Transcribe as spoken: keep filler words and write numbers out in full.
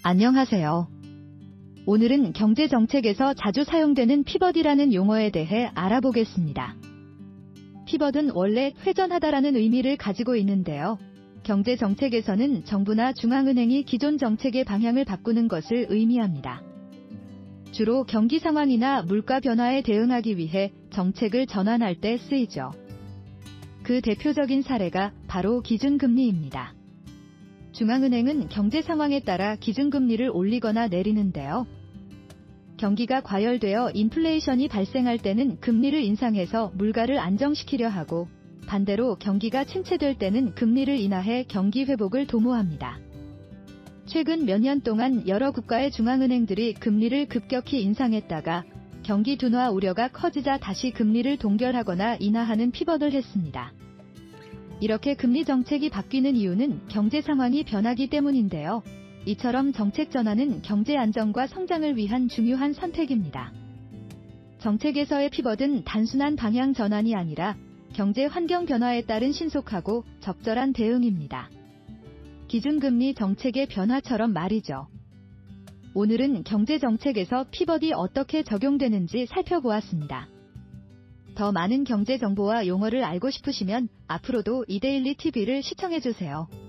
안녕하세요. 오늘은 경제정책에서 자주 사용되는 피벗이라는 용어에 대해 알아보겠습니다. 피벗은 원래 회전하다라는 의미를 가지고 있는데요. 경제정책에서는 정부나 중앙은행이 기존 정책의 방향을 바꾸는 것을 의미합니다. 주로 경기 상황이나 물가 변화에 대응하기 위해 정책을 전환할 때 쓰이죠. 그 대표적인 사례가 바로 기준금리입니다. 중앙은행은 경제 상황에 따라 기준금리를 올리거나 내리는데요. 경기가 과열되어 인플레이션이 발생할 때는 금리를 인상해서 물가를 안정시키려 하고, 반대로 경기가 침체될 때는 금리를 인하해 경기 회복을 도모합니다. 최근 몇 년 동안 여러 국가의 중앙은행들이 금리를 급격히 인상했다가 경기 둔화 우려가 커지자 다시 금리를 동결하거나 인하하는 피벗을 했습니다. 이렇게 금리 정책이 바뀌는 이유는 경제 상황이 변하기 때문인데요. 이처럼 정책 전환은 경제 안정과 성장을 위한 중요한 선택입니다. 정책에서의 피벗은 단순한 방향 전환이 아니라 경제 환경 변화에 따른 신속하고 적절한 대응입니다. 기준금리 정책의 변화처럼 말이죠. 오늘은 경제 정책에서 피벗이 어떻게 적용되는지 살펴보았습니다. 더 많은 경제 정보와 용어를 알고 싶으시면 앞으로도 이데일리 티비를 시청해주세요.